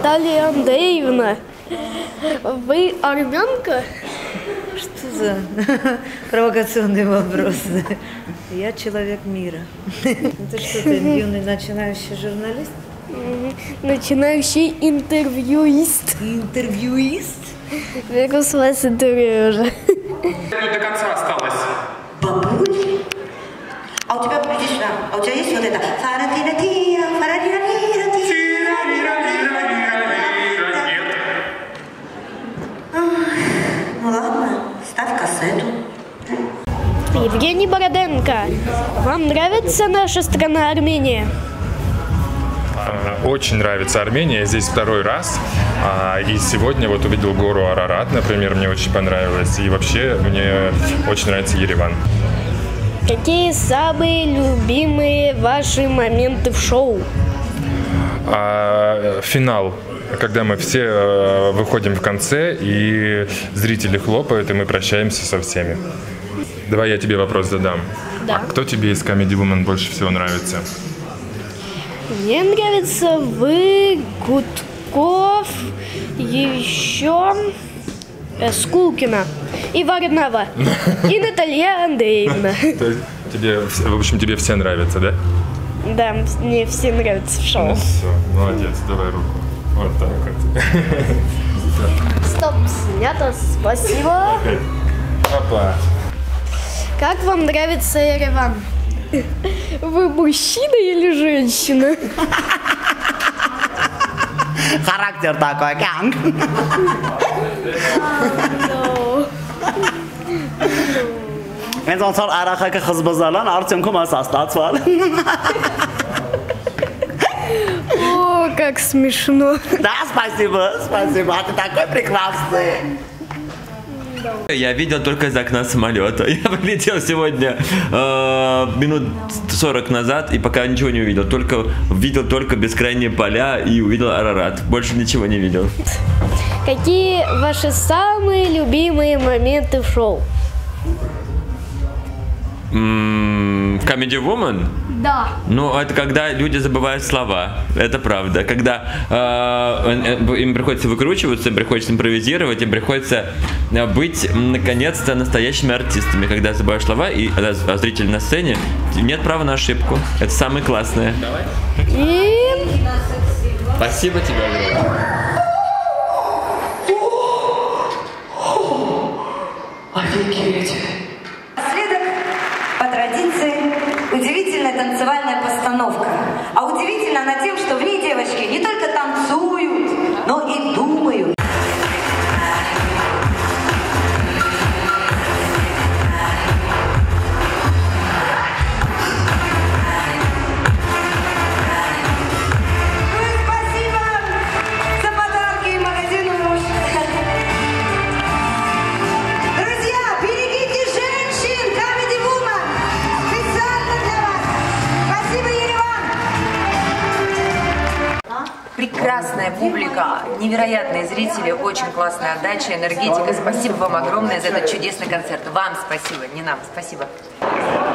Наталья Андреевна, вы армянка? Что за провокационный вопрос? Я человек мира. Это что, ты юный начинающий журналист? Начинающий интервьюист. Интервьюист? Беру с вас интервью уже. До конца осталось. Бабуль? А у тебя, иди сюда, а у тебя есть вот это? Ну ладно, ставь кассету. Евгений Бороденко, вам нравится наша страна Армения? Очень нравится Армения, я здесь второй раз. И сегодня вот увидел гору Арарат, например, мне очень понравилось. И вообще мне очень нравится Ереван. Какие самые любимые ваши моменты в шоу? Финал, когда мы все выходим в конце, и зрители хлопают, и мы прощаемся со всеми. Давай я тебе вопрос задам. Да. А кто тебе из Comedy Woman больше всего нравится? Мне нравится вы, Гудков, еще Скулкина и Варнава, и Наталья Андреевна. Тебе, в общем, тебе все нравятся, да? Да, мне все нравятся в шоу. Ну, все, молодец, давай руку. Вот так вот. Стоп, снято, спасибо. Опа. Как вам нравится Ереван? Вы мужчина или женщина? Характер такой, как? Мен сонцор арахака хызбазалан артемком асастатвал. О, как смешно. Да, спасибо, спасибо, ты такой прекрасный. Я видел только из окна самолета. Я прилетел сегодня минут 40 назад и пока ничего не увидел. Видел только бескрайние поля и увидел Арарат. Больше ничего не видел. Какие ваши самые любимые моменты в шоу? Comedy Woman? Да. Ну, это когда люди забывают слова. Это правда. Когда им приходится выкручиваться, им приходится импровизировать, им приходится быть, наконец-то, настоящими артистами. Когда забываешь слова, и зритель на сцене, нет права на ошибку. Это самое классное. Давай. И... Спасибо тебе огромное. Офигеть. Следом, по традиции, удивительная танцевальная постановка. А удивительна она тем, что в ней девочки не только танцуют, но и думают. Спасибо за подарки и магазин «Руж». Друзья, берегите женщин! Comedy Woman! Специально для вас! Спасибо, Ереван! Прекрасная публика, невероятные зрители, очень классная отдача, энергетика. Спасибо вам огромное за этот чудесный концерт. Вам спасибо, не нам. Спасибо.